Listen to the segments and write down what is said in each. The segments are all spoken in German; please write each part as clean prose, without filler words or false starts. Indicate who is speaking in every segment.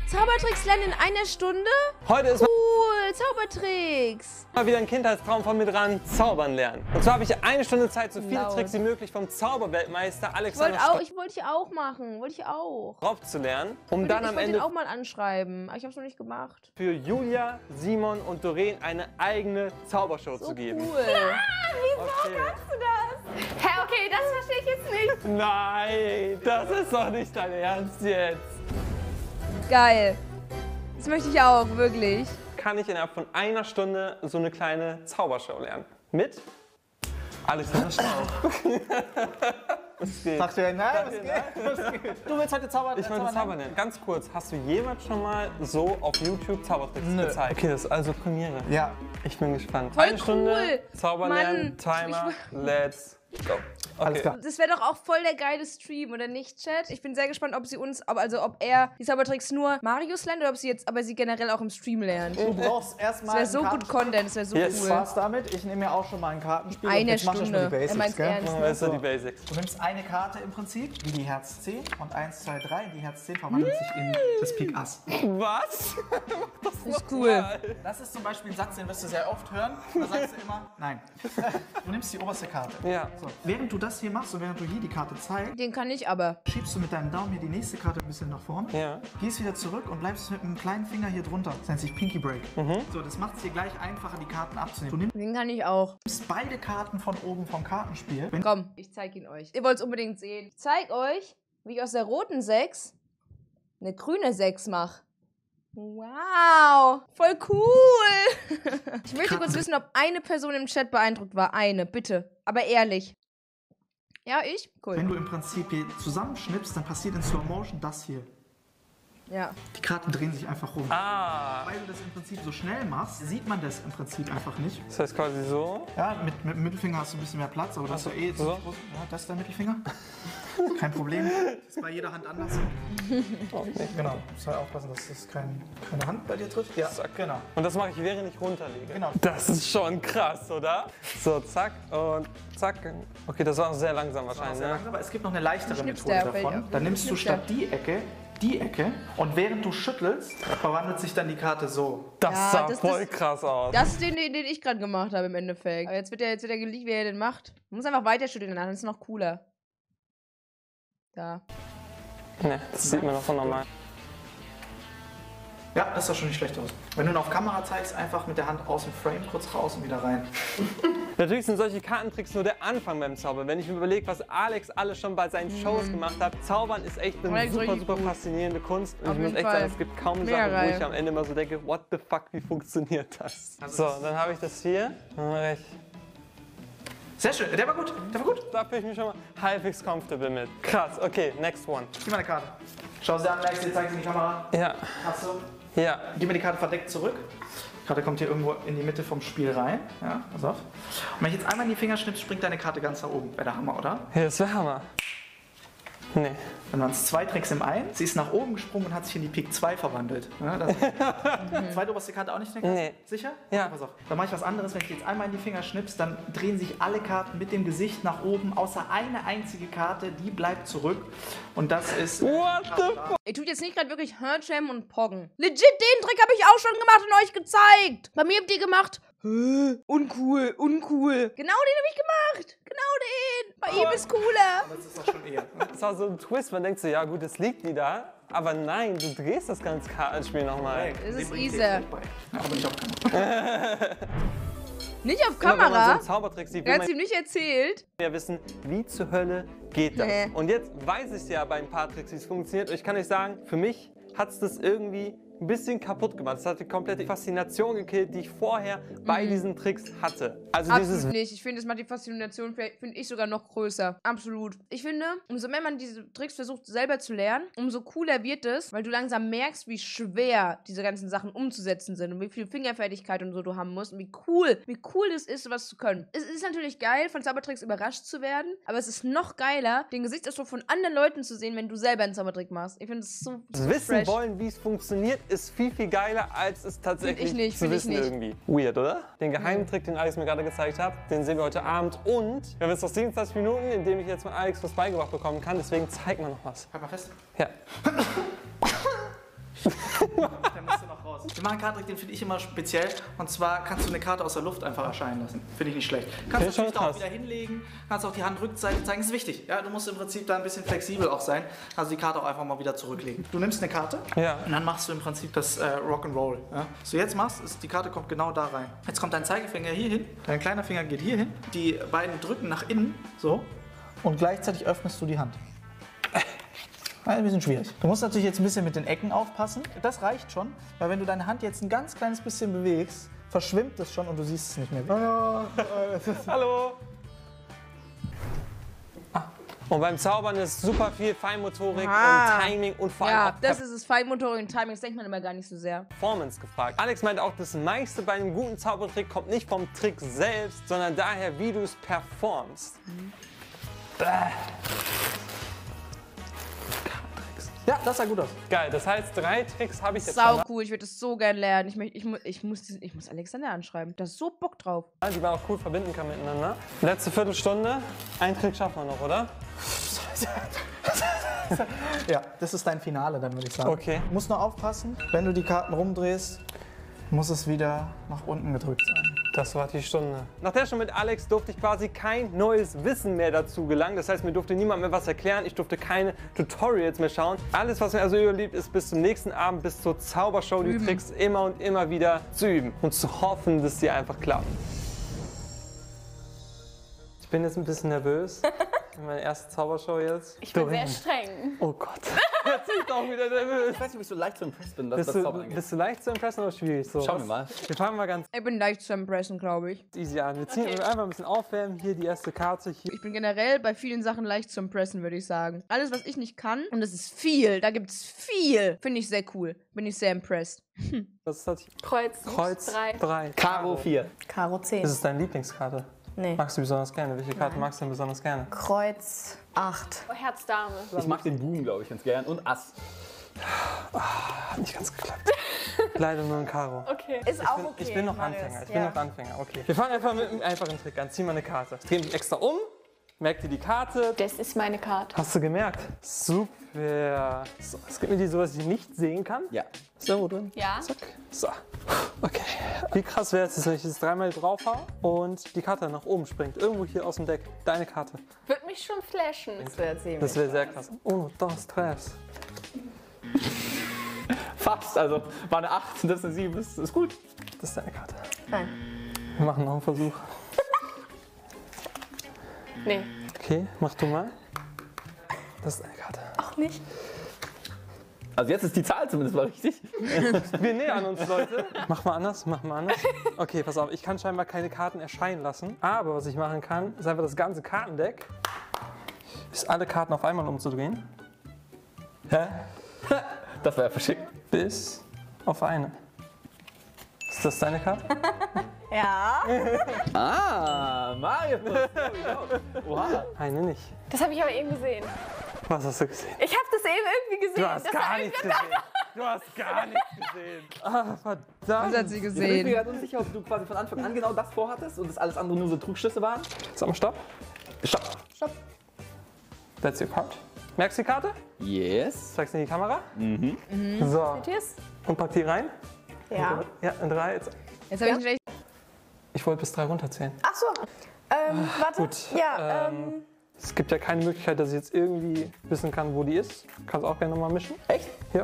Speaker 1: Zaubertricks lernen in einer Stunde?
Speaker 2: Heute ist
Speaker 1: Cool, Zaubertricks.
Speaker 2: mal wieder ein Kindheitstraum von mir dran, zaubern lernen. Und zwar habe ich eine Stunde Zeit, so viele
Speaker 1: Laut.
Speaker 2: Tricks wie möglich vom Zauberweltmeister
Speaker 1: Ich
Speaker 2: Alexander
Speaker 1: wollte ich auch machen. Wollte ich auch.
Speaker 2: Straub zu lernen, um
Speaker 1: Ich
Speaker 2: dann am
Speaker 1: wollte ihn
Speaker 2: Ende
Speaker 1: auch mal anschreiben, aber ich habe es noch nicht gemacht.
Speaker 2: für Julia, Simon und Doreen eine eigene Zaubershow
Speaker 1: So
Speaker 2: zu geben.
Speaker 1: cool.
Speaker 2: Okay.
Speaker 3: Hä, okay, das verstehe ich jetzt nicht.
Speaker 2: Nein, das ist doch nicht dein Ernst jetzt.
Speaker 1: Geil. Das möchte ich auch, wirklich.
Speaker 2: Kann ich innerhalb von einer Stunde so eine kleine Zaubershow lernen. Mit Alexander Straub. Was geht?
Speaker 4: Sagst du ja, nein, was geht? Du willst heute zaubern?
Speaker 2: Ich wollte zaubern lernen. Ganz kurz, hast du jemals schon mal so auf YouTube Zaubertricks
Speaker 4: Nö.
Speaker 2: gezeigt? Okay, das ist also Premiere.
Speaker 4: Ja.
Speaker 2: Ich bin gespannt.
Speaker 1: Voll
Speaker 2: Eine Stunde
Speaker 1: cool.
Speaker 2: Zaubern lernen,
Speaker 1: Mann,
Speaker 2: Timer, let's go. Okay.
Speaker 4: Alles klar.
Speaker 1: Das wäre doch auch voll der geile Stream, oder nicht, Chat? Ich bin sehr gespannt, ob er die Zaubertricks nur Marius lernt oder ob sie generell auch im Stream lernt.
Speaker 4: Du brauchst erstmal.
Speaker 1: Das wäre so gut Content, das wäre so
Speaker 2: Yes.
Speaker 1: cool.
Speaker 4: Spaß damit. Ich nehme mir auch schon mal ein Kartenspiel. und
Speaker 1: Eine
Speaker 4: jetzt mach ich
Speaker 1: Stunde.
Speaker 4: mal die Basics,
Speaker 1: Er meint's
Speaker 4: gell?
Speaker 1: ernst.
Speaker 2: Machen wir jetzt so die Basics.
Speaker 4: Du nimmst eine Karte im Prinzip, wie die Herz 10 und 1, 2, 3. Die Herz 10 verwandelt sich in das Pik Ass.
Speaker 2: Was?
Speaker 1: Das ist cool.
Speaker 4: Das ist zum Beispiel ein Satz, den wirst du sehr oft hören. Da sagst du immer, nein. Du nimmst die oberste Karte.
Speaker 2: Ja.
Speaker 4: So. Während du das hier machst und während du hier die Karte zeigst,
Speaker 1: Den kann ich aber.
Speaker 4: schiebst du mit deinem Daumen hier die nächste Karte ein bisschen nach vorne.
Speaker 2: Ja.
Speaker 4: Gehst wieder zurück und bleibst mit einem kleinen Finger hier drunter. Das nennt sich Pinky Break. So, das macht es dir gleich einfacher, die Karten abzunehmen. Du
Speaker 1: Den kann ich auch.
Speaker 4: nimmst beide Karten von oben vom Kartenspiel. Wenn
Speaker 1: Komm, ich zeig ihn euch. Ihr wollt es unbedingt sehen. Ich zeig euch, wie ich aus der roten 6 eine grüne 6 mache. Wow, voll cool. Ich möchte kurz wissen, ob eine Person im Chat beeindruckt war. Eine, bitte. Aber ehrlich. Ja, ich?
Speaker 4: wenn
Speaker 1: Cool.
Speaker 4: du im Prinzip hier zusammenschnippst, dann passiert in Slow Motion das hier.
Speaker 1: Ja.
Speaker 4: Die Karten drehen sich einfach rum.
Speaker 2: Ah.
Speaker 4: Weil du das im Prinzip so schnell machst, sieht man das im Prinzip einfach nicht.
Speaker 2: Das heißt quasi so.
Speaker 4: Ja, mit dem Mittelfinger hast du ein bisschen mehr Platz, aber das ist ja eh
Speaker 2: so?
Speaker 4: ziemlich groß. Ja, das ist der Mittelfinger. Kein Problem. Das ist bei jeder Hand anders. Genau. Du musst halt aufpassen, dass das keine Hand bei dir trifft. Ja, genau.
Speaker 2: Und das mache ich, während ich runterlege.
Speaker 4: Genau.
Speaker 2: Das ist schon krass, oder? So, zack und zack. Okay, das war sehr langsam wahrscheinlich,
Speaker 4: Sehr
Speaker 2: ne?
Speaker 4: langsam, aber es gibt noch eine leichtere
Speaker 1: Schnippst
Speaker 4: Methode
Speaker 1: der,
Speaker 4: davon.
Speaker 1: welche?
Speaker 4: Dann nimmst du
Speaker 1: Schnippst der?
Speaker 4: statt die Ecke und während du schüttelst, verwandelt sich dann die Karte so.
Speaker 2: Das
Speaker 1: Ja,
Speaker 2: sah
Speaker 1: das-
Speaker 2: voll krass aus.
Speaker 1: Das ist den ich gerade gemacht habe im Endeffekt. Aber jetzt wird er geleakt, wie er den macht. Man muss einfach weiterschütteln, dann ist es noch cooler. Da.
Speaker 2: Ne, das sieht man doch von normal.
Speaker 4: Ja, das sah schon nicht schlecht aus. Wenn du ihn auf Kamera zeigst, einfach mit der Hand aus dem Frame kurz raus und wieder rein.
Speaker 2: Natürlich sind solche Kartentricks nur der Anfang beim Zaubern. Wenn ich mir überlege, was Alex alles schon bei seinen Shows gemacht hat. Zaubern ist echt eine
Speaker 1: Alex,
Speaker 2: super,
Speaker 1: richtig
Speaker 2: super
Speaker 1: gut.
Speaker 2: faszinierende Kunst. Und
Speaker 1: Auf
Speaker 2: ich muss
Speaker 1: jeden
Speaker 2: echt
Speaker 1: Fall.
Speaker 2: sagen, es gibt kaum eine
Speaker 1: Mega
Speaker 2: Sache, wo
Speaker 1: geil.
Speaker 2: ich am Ende immer so denke, what the fuck, wie funktioniert das? So, dann habe ich das hier. Dann mache ich.
Speaker 4: Sehr schön, der war gut, der war gut.
Speaker 2: Da fühle ich mich schon mal halbwegs comfortable mit. Krass, okay, next one.
Speaker 4: Gib mir eine Karte. Schau sie an, Max, jetzt zeig sie in die Kamera.
Speaker 2: Ja,
Speaker 4: Hast du?
Speaker 2: ja.
Speaker 4: Gib mir die Karte verdeckt zurück. Die Karte kommt hier irgendwo in die Mitte vom Spiel rein. Ja, pass auf. Und wenn ich jetzt einmal in die Finger schnippst, springt deine Karte ganz nach oben. Wäre der Hammer, oder?
Speaker 2: Hier ist der Hammer. Nee.
Speaker 4: Dann waren es 2 Tricks im einen. Sie ist nach oben gesprungen und hat sich in die Pik 2 verwandelt. Ja, das zweite oberste Karte auch nicht in der Karte?
Speaker 2: Nee.
Speaker 4: Sicher?
Speaker 2: Ja.
Speaker 4: Okay, pass auf. Dann mache ich was anderes. Wenn ich jetzt einmal in die Finger schnippst, dann drehen sich alle Karten mit dem Gesicht nach oben, außer eine einzige Karte, die bleibt zurück. Und das ist...
Speaker 2: What the fuck?
Speaker 1: Ihr tut jetzt nicht gerade wirklich Hurtjam und Poggen. Legit, den Trick habe ich auch schon gemacht und euch gezeigt. Bei mir habt ihr gemacht. Uncool, uncool. Genau den habe ich gemacht. Genau den. Bei ihm ist cooler.
Speaker 4: Das ist doch schon eher.
Speaker 2: Das war so ein Twist, man denkt so, ja gut, es liegt die da. Aber nein, du drehst das ganze Kartenspiel nochmal.
Speaker 1: Das ist
Speaker 4: Den bringt
Speaker 1: easy.
Speaker 4: dir bei. Aber nicht auf Kamera.
Speaker 1: Nicht auf
Speaker 2: Immer wenn man so
Speaker 1: Kamera.
Speaker 2: einen Zaubertrick sieht, will
Speaker 1: Er
Speaker 2: man
Speaker 1: hat ihm nicht erzählt.
Speaker 2: ja wissen, wie zur Hölle geht das.
Speaker 1: Nee.
Speaker 2: Und jetzt weiß ich ja bei ein paar Tricks, wie es funktioniert. Und ich kann euch sagen, für mich hat es das irgendwie ein bisschen kaputt gemacht. Es hat die komplette Faszination gekillt, die ich vorher bei diesen Tricks hatte. Also
Speaker 1: Absolut
Speaker 2: dieses
Speaker 1: nicht. Ich finde, das macht die Faszination, finde ich, sogar noch größer. Absolut. Ich finde, umso mehr man diese Tricks versucht selber zu lernen, umso cooler wird es, weil du langsam merkst, wie schwer diese ganzen Sachen umzusetzen sind und wie viel Fingerfertigkeit und so du haben musst und wie cool das ist, sowas zu können. Es ist natürlich geil, von Zaubertricks überrascht zu werden, aber es ist noch geiler, den Gesichtsausdruck von anderen Leuten zu sehen, wenn du selber einen Zaubertrick machst. Ich finde es so
Speaker 2: Wissen
Speaker 1: fresh.
Speaker 2: wollen, wie es funktioniert, ist viel, viel geiler, als es tatsächlich
Speaker 1: Find ich nicht,
Speaker 2: zu
Speaker 1: find ich
Speaker 2: wissen
Speaker 1: nicht.
Speaker 2: irgendwie. Weird, oder? Den geheimen Trick, den Alex mir gerade gezeigt hat, den sehen wir heute Abend. Und wir haben jetzt noch 27 Minuten, in denen ich jetzt von Alex was beigebracht bekommen kann. Deswegen zeig mal noch was.
Speaker 4: Halt mal fest.
Speaker 2: Ja.
Speaker 4: Der müsste noch raus. Wir machen einen Kartentrick, den finde ich immer speziell. Und zwar kannst du eine Karte aus der Luft einfach erscheinen lassen. Finde ich nicht schlecht. Kannst du natürlich auch wieder hinlegen, kannst auch die Handrückseite zeigen. Das ist wichtig. Ja, du musst im Prinzip da ein bisschen flexibel auch sein. Also die Karte auch einfach mal wieder zurücklegen. Du nimmst eine Karte und dann machst du im Prinzip das Rock'n'Roll. Ja? Was du jetzt machst, ist, die Karte kommt genau da rein. Jetzt kommt dein Zeigefinger hier hin, dein kleiner Finger geht hier hin. Die beiden drücken nach innen, so. Und gleichzeitig öffnest du die Hand. Ein bisschen schwierig. Du musst natürlich jetzt ein bisschen mit den Ecken aufpassen. Das reicht schon, weil wenn du deine Hand jetzt ein ganz kleines bisschen bewegst, verschwimmt es schon und du siehst es nicht mehr.
Speaker 2: Hallo! Und beim Zaubern ist super viel Feinmotorik und Timing und vor allem
Speaker 1: Ja,
Speaker 2: auch
Speaker 1: das ist es. Feinmotorik und Timing, das denkt man immer gar nicht so sehr.
Speaker 2: Performance gefragt. Alex meint auch, das meiste bei einem guten Zaubertrick kommt nicht vom Trick selbst, sondern daher, wie du es performst.
Speaker 4: Ja, das sah gut aus.
Speaker 2: Geil, das heißt, 3 Tricks habe ich jetzt
Speaker 1: Sau cool, ich würde das so gern lernen. Ich muss Alexander anschreiben. Da ist so Bock drauf.
Speaker 2: die man auch cool verbinden kann miteinander. Letzte Viertelstunde. Einen Trick schaffen wir noch, oder?
Speaker 4: Ja, das ist dein Finale, dann würde ich sagen.
Speaker 2: Okay.
Speaker 4: Du musst nur aufpassen, wenn du die Karten rumdrehst, muss es wieder nach unten gedrückt sein.
Speaker 2: Das war die Stunde. Nach der Stunde mit Alex durfte ich quasi kein neues Wissen mehr dazu gelangen. Das heißt, mir durfte niemand mehr was erklären. Ich durfte keine Tutorials mehr schauen. Alles, was mir also überblieb, ist bis zum nächsten Abend, bis zur Zaubershow, die Tricks immer und immer wieder zu üben und zu hoffen, dass sie einfach klappen. Ich bin jetzt ein bisschen nervös. Meine erste Zaubershow jetzt.
Speaker 3: Ich bin sehr streng.
Speaker 2: Oh Gott. Jetzt bin ich auch wieder nervös.
Speaker 5: Ich weiß nicht, ob ich so leicht zu impressed bin, was das Zaubern angeht.
Speaker 2: Bist du leicht zu impressen oder schwierig? So,
Speaker 5: Schauen wir mal.
Speaker 2: Wir fangen mal ganz
Speaker 1: Ich bin leicht zu impressen, glaube ich.
Speaker 2: easy an. Wir ziehen einfach ein bisschen aufwärmen. Hier die erste Karte. Hier.
Speaker 1: Ich bin generell bei vielen Sachen leicht zu impressen, würde ich sagen. Alles, was ich nicht kann, und das ist viel, da gibt es viel, finde ich sehr cool. Bin ich sehr impressed.
Speaker 2: Was ist das?
Speaker 3: Kreuz.
Speaker 2: Kreuz
Speaker 3: 3.
Speaker 5: Karo 4.
Speaker 6: Karo 10.
Speaker 2: Das ist deine Lieblingskarte.
Speaker 6: Nee.
Speaker 2: Magst du besonders gerne? Welche Karte magst du denn besonders gerne?
Speaker 6: Kreuz 8.
Speaker 3: Oh, Herz, Dame.
Speaker 5: Ich mag den Boom, glaube ich, ganz gern. Und Ass.
Speaker 2: Hat nicht ganz geklappt. Leider nur ein Karo.
Speaker 3: Okay.
Speaker 6: Ist auch okay.
Speaker 2: Ich bin noch
Speaker 6: Marius.
Speaker 2: Anfänger. Ich bin noch Anfänger. Okay. Wir fangen einfach mit einem einfachen Trick an. Zieh mal eine Karte. Dreh mich extra um. Merk dir die Karte.
Speaker 3: Das ist meine Karte.
Speaker 2: Hast du gemerkt? Super. So, es gibt mir die so, dass ich nicht sehen kann.
Speaker 5: Ja.
Speaker 2: Ist irgendwo drin?
Speaker 3: Ja.
Speaker 2: Zack. So. Okay. Wie krass wäre es, wenn ich jetzt dreimal drauf hau und die Karte nach oben springt? Irgendwo hier aus dem Deck. Deine Karte.
Speaker 3: Wird mich schon flashen.
Speaker 6: Das wäre ziemlich.
Speaker 2: Das wäre sehr krass. Uno, dos, tres.
Speaker 5: Fast. Also war eine 8, das ist eine 7. Das ist gut.
Speaker 2: Das ist deine Karte.
Speaker 6: Nein.
Speaker 2: Wir machen noch einen Versuch.
Speaker 3: Nee.
Speaker 2: Okay, mach du mal. Das ist deine Karte.
Speaker 3: Auch nicht.
Speaker 5: Also jetzt ist die Zahl zumindest mal richtig.
Speaker 2: Wir nähern uns, Leute. Mach mal anders, mach mal anders. Okay, pass auf, ich kann scheinbar keine Karten erscheinen lassen. Aber was ich machen kann, ist einfach das ganze Kartendeck, ist alle Karten auf einmal umzudrehen.
Speaker 5: Hä? Das wäre ja verschickt.
Speaker 2: Bis auf eine. Ist das deine Karte?
Speaker 6: Ja.
Speaker 5: Ah, Mario. Oha.
Speaker 2: Eine nicht.
Speaker 3: Das habe ich aber eben gesehen.
Speaker 2: Was hast du gesehen?
Speaker 3: Ich habe das eben irgendwie gesehen.
Speaker 2: Du hast
Speaker 3: Das
Speaker 2: gar
Speaker 3: war
Speaker 2: nichts gesehen. Du hast gar nichts gesehen. Ah,
Speaker 1: Was
Speaker 2: verdammt.
Speaker 1: hat sie
Speaker 5: Ich bin mir
Speaker 1: gesehen?
Speaker 5: gerade unsicher, ob du quasi von Anfang an genau das vorhattest und das alles andere nur so Trugschlüsse waren.
Speaker 2: Sag mal Stopp.
Speaker 5: Stopp.
Speaker 6: Stopp.
Speaker 2: That's your card. Merkst du die Karte?
Speaker 5: Yes.
Speaker 2: Zeigst du in die Kamera? So.
Speaker 3: Tschüss.
Speaker 2: Und pack die rein.
Speaker 6: Ja.
Speaker 2: Ja, in 3. Jetzt.
Speaker 1: Jetzt habe ich gleich.
Speaker 2: Ich wollte bis 3 runterzählen.
Speaker 6: Ach so. Warte.
Speaker 2: Gut.
Speaker 6: Ja,
Speaker 2: Es gibt ja keine Möglichkeit, dass ich jetzt irgendwie wissen kann, wo die ist. Kannst auch gerne nochmal mischen.
Speaker 5: Echt?
Speaker 2: Ja.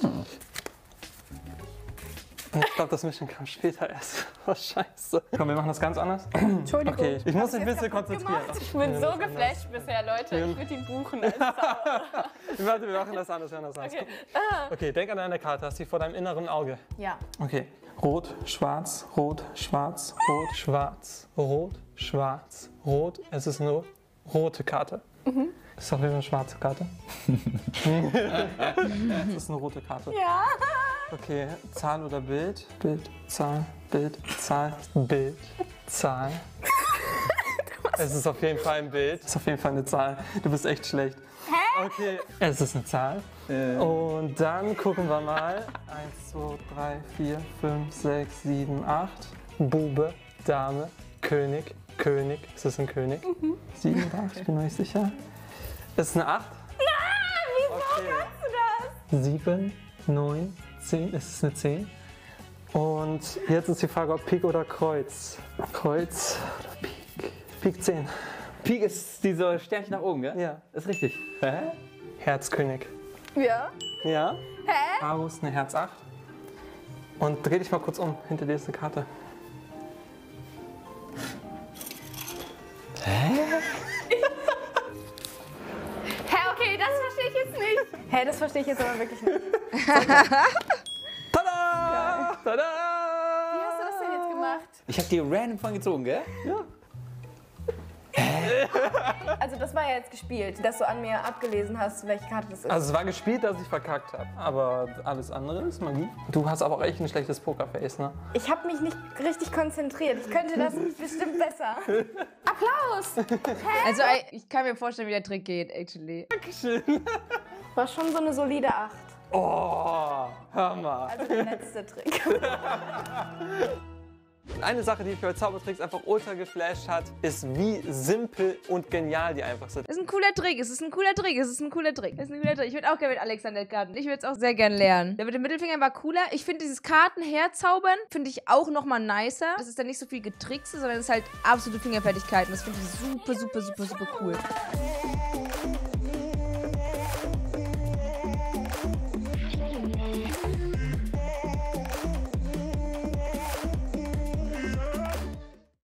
Speaker 2: Und ich glaube, das Mischen kam später erst. Oh, scheiße. Komm, wir machen das ganz anders.
Speaker 6: Entschuldigung.
Speaker 2: Okay, ich muss mich ein bisschen konzentrieren.
Speaker 3: Ich bin so geflasht bisher, Leute. Ich würde ihn buchen. Als Zauberer.
Speaker 2: Warte, wir machen das anders.
Speaker 3: Okay.
Speaker 2: Okay, denk an deine Karte. Hast sie vor deinem inneren Auge.
Speaker 6: ja.
Speaker 2: Okay. Rot, schwarz, rot, schwarz, rot, schwarz, rot, schwarz, rot. Es ist eine rote Karte. Das ist auch wieder eine schwarze Karte. Es ist eine rote Karte.
Speaker 6: Ja.
Speaker 2: Okay, Zahl oder Bild? Bild, Zahl, Bild, Zahl, Bild, Zahl. Es ist auf jeden Fall ein Bild. Es ist auf jeden Fall eine Zahl. Du bist echt schlecht. Hä? Okay, es ist eine Zahl. Und dann gucken wir mal. 1, 2, 3, 4, 5, 6, 7, 8. Bube, Dame, König, König. Ist das ein König? 7 oder 8, ich bin mir nicht sicher. Ist es eine 8?
Speaker 3: Wieso kannst du das?
Speaker 2: 7, 9, 10, es ist eine 10. Und jetzt ist die Frage, ob Pik oder Kreuz. Kreuz oder Pik? Pik 10.
Speaker 5: Pik ist diese Sternchen nach oben, gell?
Speaker 2: Ja.
Speaker 5: Ist richtig. Hä?
Speaker 2: Herzkönig.
Speaker 6: Ja.
Speaker 2: Ja.
Speaker 6: Hä?
Speaker 2: Karo ist eine Herz 8. Und dreh dich mal kurz um, hinter dir ist eine Karte.
Speaker 6: Hä, okay, das verstehe ich jetzt nicht. Hä, das verstehe ich jetzt aber wirklich nicht.
Speaker 2: Tada! Tada!
Speaker 6: Wie hast du das denn jetzt gemacht?
Speaker 5: Ich hab die random von gezogen, gell?
Speaker 2: Ja.
Speaker 6: Also das war ja jetzt gespielt, dass du an mir abgelesen hast, welche Karte das ist.
Speaker 2: Also es war gespielt, dass ich verkackt habe. Aber alles andere ist Magie. Du hast aber auch echt ein schlechtes Pokerface, ne?
Speaker 6: Ich habe mich nicht richtig konzentriert. Ich könnte das bestimmt besser. Applaus!
Speaker 1: Also, ich kann mir vorstellen, wie der Trick geht, actually.
Speaker 6: War schon so eine solide 8.
Speaker 2: Oh, hör mal.
Speaker 6: Also der letzte Trick.
Speaker 2: Eine Sache, die mich bei Zaubertricks einfach ultra geflasht hat, ist, wie simpel und genial die einfach sind.
Speaker 1: Es ist ein cooler Trick, es ist ein cooler Trick, es ist ein cooler Trick. Es ist ein cooler Trick. Ich würde auch gerne mit Alexander Karten. Ich würde es auch sehr gerne lernen. Der mit dem Mittelfinger war cooler. Ich finde dieses Karten herzaubern, finde ich auch nochmal nicer. Das ist dann nicht so viel Getrickse, sondern es ist halt absolute Fingerfertigkeit. Und das finde ich super, super, super, super cool.